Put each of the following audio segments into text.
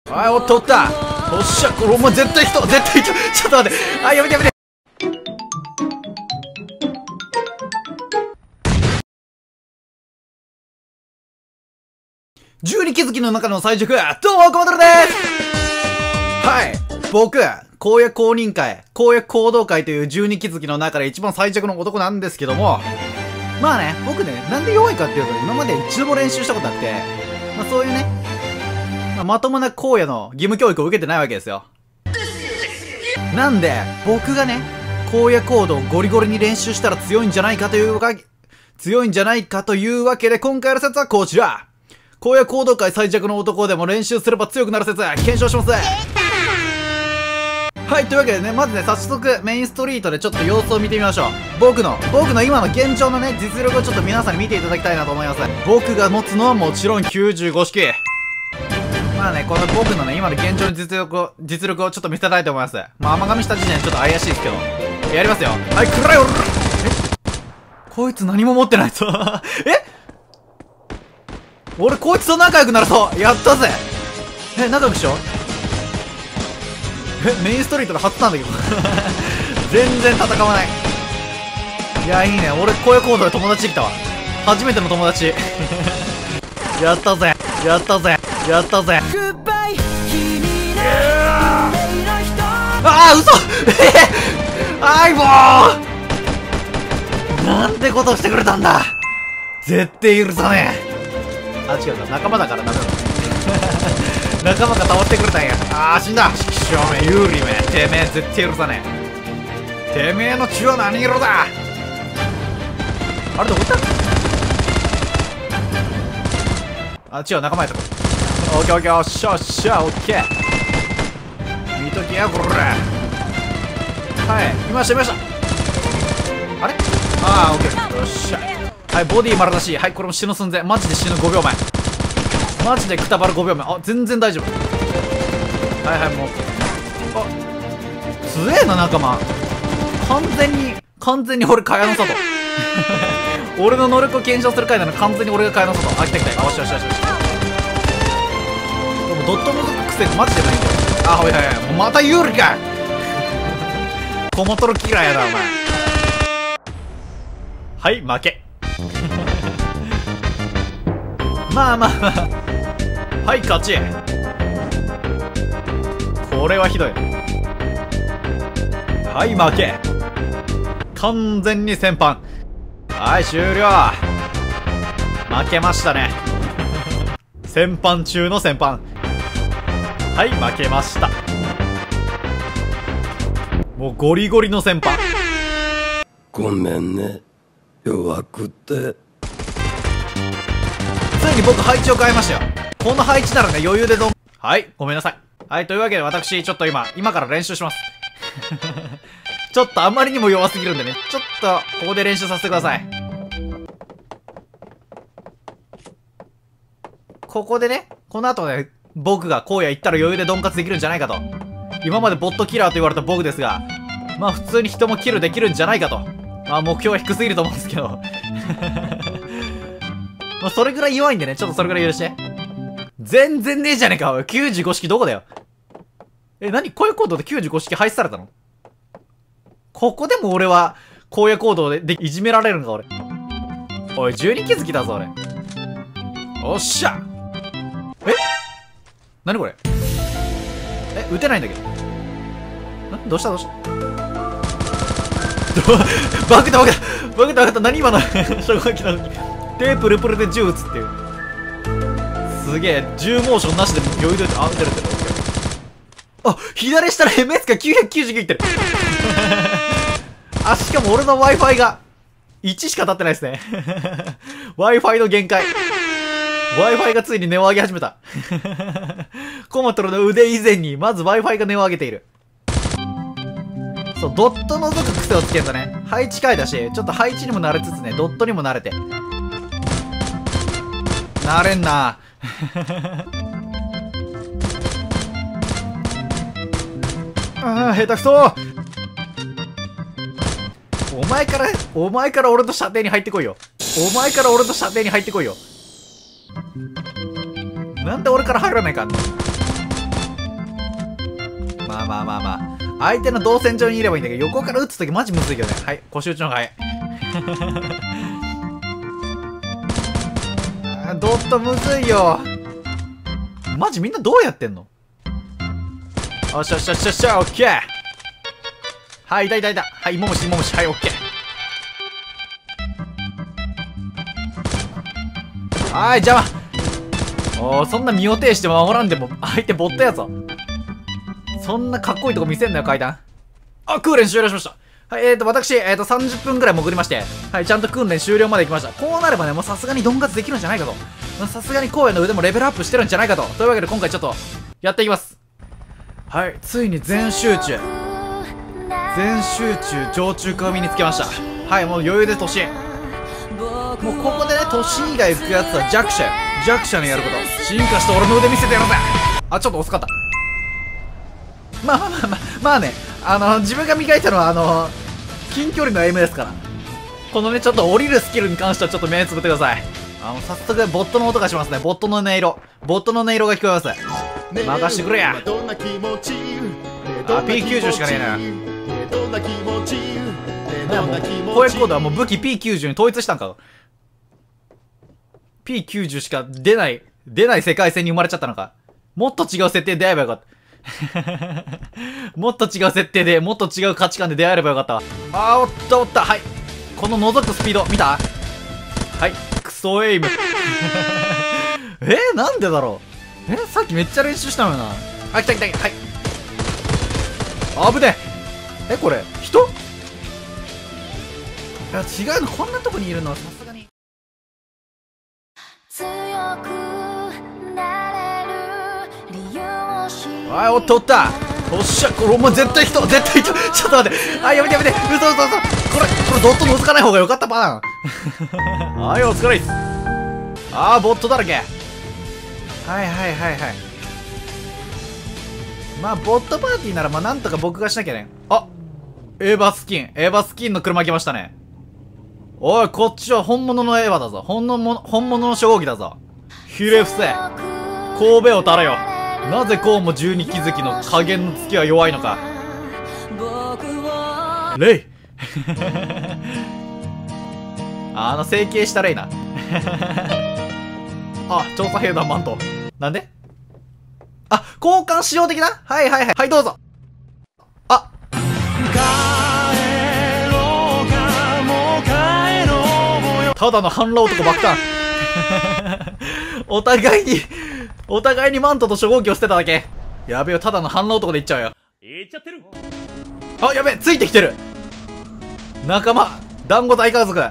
はい、おったおった。おっしゃ、これお前絶対ちょっと待って。あ、やめてやめて。12気づきの中の最熟、どうも、コマトロです。はい。僕、公約公認会、公約行動会という12気づきの中で一番最弱の男なんですけども、まあね、僕ね、なんで弱いかっていうと、今まで一度も練習したことあって、まあそういうね、まともな荒野の義務教育を受けてないわけですよ。なんで、僕がね、荒野行動をゴリゴリに練習したら強いんじゃないかというわけで、今回の説はこちら。荒野行動界最弱の男でも練習すれば強くなる説、検証します。はい、というわけでね、まずね、早速メインストリートでちょっと様子を見てみましょう。僕の今の現状のね、実力をちょっと皆さんに見ていただきたいなと思います。僕が持つのはもちろん95式。まあね、この僕のね、今の現状の実力をちょっと見せたいと思います。まあ、甘噛みした時点でちょっと怪しいですけど。やりますよ。はい、くらいおる。こいつ何も持ってないぞ。俺こいつと仲良くなるぞ。やったぜ。仲良くしよう。メインストリートで初なんだけど。全然戦わない。いや、いいね。俺、荒野行動で友達できたわ。初めての友達。やったぜ。やったぜ。ああ、嘘。あいもうなんてことしてくれたんだ。絶対許さねえ。あ、違うか。仲間だからダメだ。仲間が倒してくれたんや。ああ、死んだ。しきしょうめ、有利め。てめえ、絶対許さねえ。てめえの血は何色だ。あれどこ行った？あ、違う、仲間やった。オッケーオッケー、おっしゃおっしゃ、オッケー。見ときや、これ。はい、見ました。あれ？ああ、オッケー。よっしゃ。はい、ボディ丸出し。はい、これも死ぬ寸前。マジで死ぬ5秒前。マジでくたばる5秒前。あ、全然大丈夫。はい、もう。あ、強えな、仲間。完全に俺、蚊帳の外。俺の能力を検証する回なの完全に俺が蚊帳の外。あ、来た。よし。でも、ドットのぞく癖がマジでないんだよ。あ、はい。もうまた有利か。コモトロキラーやな、お前。はい、負け。まあ。はい、勝ち。これはひどい。はい、負け。完全に戦犯。はい、終了。負けましたね。戦犯中の戦犯。はい、負けました。もうゴリゴリの戦犯。 ごめんね、弱くって。 ついに僕配置を変えましたよ。この配置ならね、余裕ではい、ごめんなさい。はい、というわけで私、ちょっと今から練習します。ちょっとあまりにも弱すぎるんでね、ちょっと、ここで練習させてください。ここでね、この後ね、僕が荒野行ったら余裕でドンカツできるんじゃないかと。今までボットキラーと言われた僕ですが、まあ普通に人もキルできるんじゃないかと。まあ目標は低すぎると思うんですけど。まあそれぐらい弱いんでね、ちょっとそれぐらい許して。全然ねえじゃねえか、おい。95式どこだよ。何？荒野行動で95式廃止されたの？ここでも俺は、荒野行動でいじめられるんか、俺。おい、12気づきだぞ、俺。おっしゃ！何これ？撃てないんだけど。どうしたバグった何今の初号機なのに。テープルプルで銃撃つっていう。すげえ、銃モーションなしで余裕で撃てる。あ、撃てる。あ、左下の MS が999いってる。あ、しかも俺の Wi-Fi が1しか立ってないですね。Wi-Fi の限界。Wi-Fi がついに値を上げ始めた。コマトロの腕以前に、まず Wi-Fi が値を上げている。そう、ドット覗く癖をつけるとね、配置変えだし、ちょっと配置にも慣れつつね、ドットにも慣れて。慣れんな。ああ、下手くそ。お前から俺と射程に入ってこいよ。なんで俺から入らないかんの？ まあまあまあまあ。相手の動線上にいればいいんだけど、横から撃つときマジむずいけどね。はい、腰打ちの方が早い。ドットむずいよ。マジみんなどうやってんの？よしよしよしよし、オッケー。はい、いたいたいた。はい、ももしももし。はい、オッケー。はい、邪魔。おー、そんな身を挺して守らんでも相手ボットやぞ。そんなかっこいいとこ見せんなよ、階段。あ、訓練終了しました。はい、私、30分くらい潜りまして、はい、ちゃんと訓練終了まで行きました。こうなればね、もうさすがにドンガツできるんじゃないかと。さすがに荒野の腕もレベルアップしてるんじゃないかと。というわけで今回ちょっと、やっていきます。はい、ついに全集中。全集中、常駐化を身につけました。はい、もう余裕で年。もうここでね、年以外行くやつは弱者よ。弱者のやること。進化して俺の腕見せてやるぜ。あ、ちょっと遅かった。まあね、自分が磨いたのは近距離のエイムですから。このね、ちょっと降りるスキルに関してはちょっと目つぶってください。早速ボットの音がしますね。ボットの音色。ボットの音色が聞こえます。任してくれや。P90 しかねえな。攻撃コードはもう武器 P90 に統一したんか。P90 しか出ない世界線に生まれちゃったのか。もっと違う設定で出会えばよかった。もっと違う設定で、もっと違う価値観で出会えればよかったわ。おった。はい。この覗くスピード、見た？はい。クソエイム。なんでだろう。さっきめっちゃ練習したのよな。あ、来た。はい。危ねえ。これ、人？いや、違うの。こんなとこにいるのはさすがに。はい、おった。おっしゃ、これお前絶対人。ちょっと待って。あ、やめて。嘘。これドットのつかない方がよかったパターン。はい、お疲れっす。ボットだらけ。はい。まあ、ボットパーティーなら、まあ、なんとか僕がしなきゃね。あ、エヴァスキンの車来ましたね。おい、こっちは本物のエヴァだぞ。本物の初号機だぞ。ひれ伏せ。神戸を垂れよ。なぜこうも12気づきの加減の月は弱いのか。レイ整形したレイな。調査兵団マント。なんで？交換しよう的な？はい、どうぞ。ただの反乱男爆誕。お互いにマントと初号機を捨てただけ。やべえよ、ただの反乱男でいっちゃうよ。いっちゃってる。やべえ、ついてきてる。仲間、団子大家族。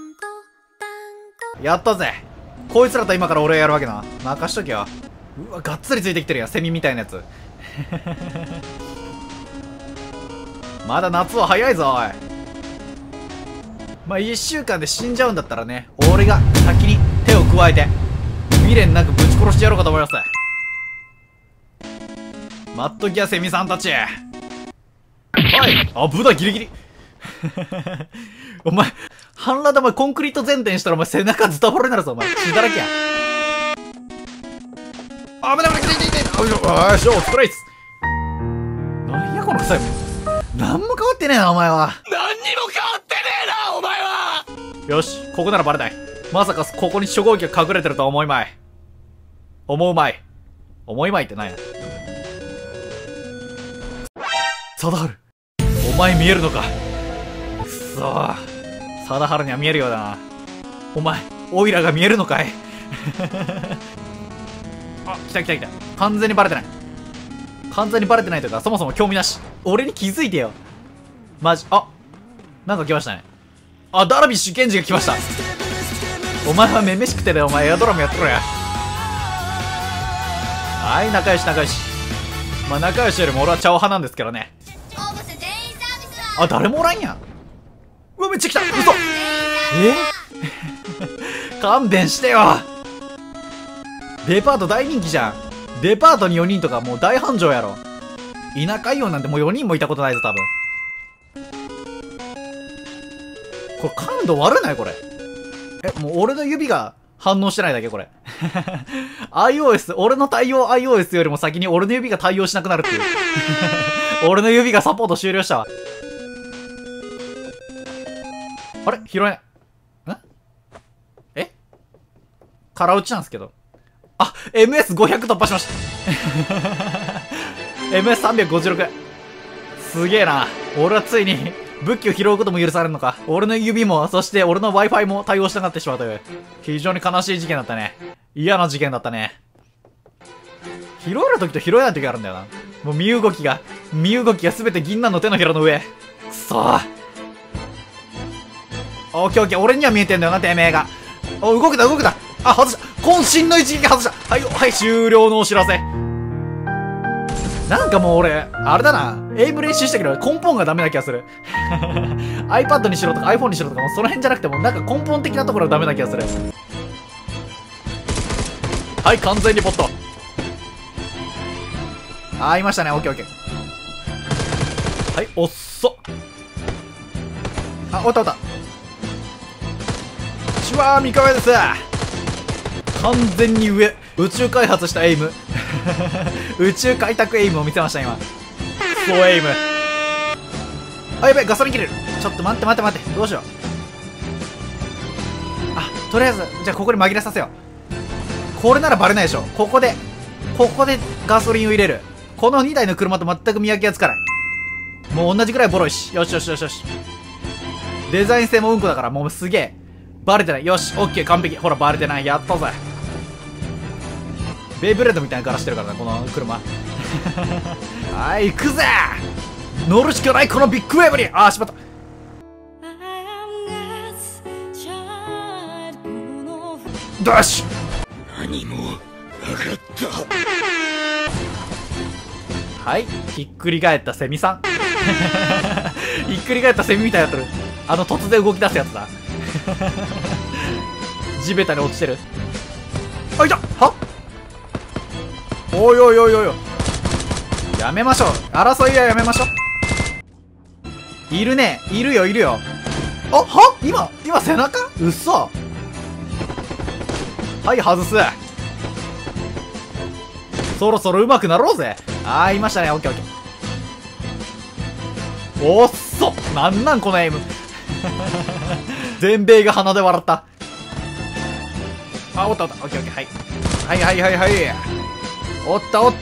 やったぜ。こいつらと今から俺やるわけな。任しとけよ。うわ、がっつりついてきてるやん、セミみたいなやつ。まだ夏は早いぞ、おい。まあ、1週間で死んじゃうんだったらね、俺が先に手を加えて、未練なくぶち殺してやろうかと思います。待っときや、セミさんたち。はい。ブダギリギリ。お前、半裸でお前コンクリート前転したらお前背中ズタボロになるぞ、お前。血だらけや。危ない。よし、お疲れっす。なんやこの臭い。なんも変わってねえな、お前は。 何にも変わってねえな、お前は。 よし、ここならバレない。まさかここに初号機が隠れてるとは思うまいってなんや。貞治、お前見えるのか。くそー、貞治には見えるようだな。お前オイラが見えるのかい。来た。完全にバレてないというか、そもそも興味なし。俺に気づいてよ。マジ。なんか来ましたね。ダルビッシュケンジが来ました。お前はめめしくてね、お前エアドラムやってろや。はい、仲良し。まあ仲良しよりも俺はチャオ派なんですけどね。誰もおらんやん。うわ、めっちゃ来た。嘘。勘弁してよ。デパート大人気じゃん。デパートに4人とかもう大繁盛やろ。田舎イオンなんてもう4人もいたことないぞ、多分。これ感度悪ないこれ。もう俺の指が反応してないだけ、これ。iOS、俺の対応 iOS よりも先に俺の指が対応しなくなるっていう。俺の指がサポート終了したわ。あれ拾えない。え空打ちなんですけど。あ、MS500 突破しました。MS356。すげえな。俺はついに武器を拾うことも許されるのか。俺の指も、そして俺の Wi-Fi も対応したがってしまうという。非常に悲しい事件だったね。嫌な事件だったね。拾える時と拾えない時があるんだよな。もう身動きがすべて銀杏の手のひらの上。くそー。オッケーオッケー。俺には見えてんだよな、てめえが。お、動けた。あ、外した。渾身の一撃外した。はい、はい、終了のお知らせ。なんかもう俺、あれだな。エイム練習したけど根本がダメな気がする。iPad にしろとか iPhone にしろとかもうその辺じゃなくてもなんか根本的なところがダメな気がする。はい、完全にポット。あ、いましたね。オッケーオッケー。はい、おっそ。あ、おった。シュワー三河屋です。完全に上。宇宙開発したエイム。宇宙開拓エイムを見せました、今。クソエイム。あ、やべえ、ガソリン切れる。ちょっと待って。どうしよう。あ、とりあえず、じゃあここに紛れさせよう。これならバレないでしょ。ここでガソリンを入れる。この2台の車と全く見分けがつかない。もう同じぐらいボロいし。よし。デザイン性もうんこだからもうすげえ。バレてない。よし、オッケー、完璧。ほら、バレてない。やったぜ。ベイブレードみたいな柄してるからな、この車。はい、行くぜ。乗るしかない、このビッグウェーブに。あー、しまった。ダッシュ。 何も分かった。 はい、ひっくり返ったセミさん。ひっくり返ったセミみたいになってる。突然動き出すやつだ。地べたに落ちてる。あ、いた。は、おい。やめましょう。争いはやめましょう。いるね。いるよ。あ、は、今背中、うっそ。はい、外す。そろそろ上手くなろうぜ。あー、いましたね。オッケー。おっそ。なんこのエイム。全米が鼻で笑った。あ、おった。オッケー。はい。おった。はい、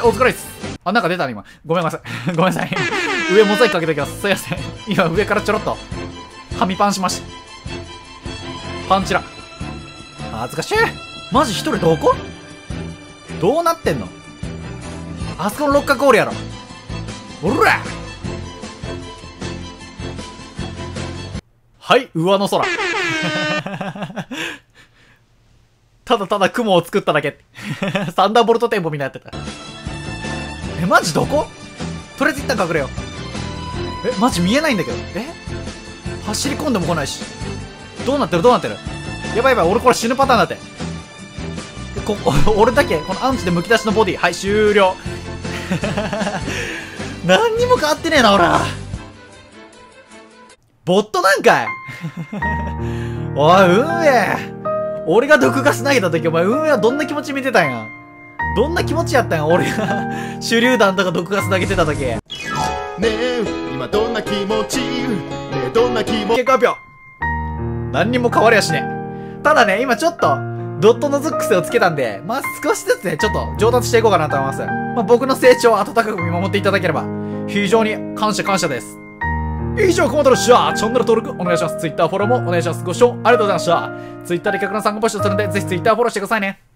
お疲れっす。あ、なんか出たね、今。ごめんなさい。上モザイクかけておきます。すいません。今、上からちょろっと、はみパンしました。パンチラ。恥ずかしい。マジ一人どこ？どうなってんの？あそこの六角おるやろ。おら！はい、上の空。ただ雲を作っただけ。サンダーボルトテンポみたいになってた。マジどこ？とりあえず一旦隠れよう。マジ見えないんだけど。走り込んでも来ないし。どうなってる？やばい。俺これ死ぬパターンだって。俺だけ、このアンチで剥き出しのボディ。はい、終了。何にも変わってねえな、俺は。ボットなんかい。おい、運営。俺が毒ガス投げた時、お前、運営はどんな気持ち見てたんや。どんな気持ちやったんや、俺が手榴弾とか毒ガス投げてた時。ねえ、今どんな気持ち？どんな気持ち？ 結果発表。何にも変わりやしねえ。ただね、今ちょっと、ドットのズックスをつけたんで、まあ少しずつね、ちょっと上達していこうかなと思います。まあ僕の成長を温かく見守っていただければ、非常に感謝です。以上、コメントのシャー、チャンネル登録お願いします。Twitter フォローもお願いします。ご視聴ありがとうございました。Twitter で客の参加募集するので、ぜひ Twitter フォローしてくださいね。